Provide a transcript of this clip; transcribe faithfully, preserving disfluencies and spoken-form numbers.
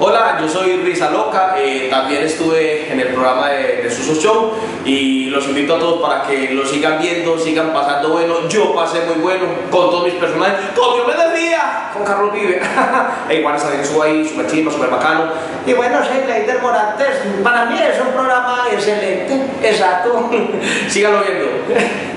Hola, yo soy Risa Loca, eh, también estuve en el programa de, de Suso Show y los invito a todos para que lo sigan viendo, sigan pasando bueno. Yo pasé muy bueno con todos mis personajes, como yo me decía, con Carlos Vive. E igual esa de su ahí, súper chido, súper bacano. Y bueno, soy Leider Morantes, para mí es un programa excelente, exacto. Síganlo viendo.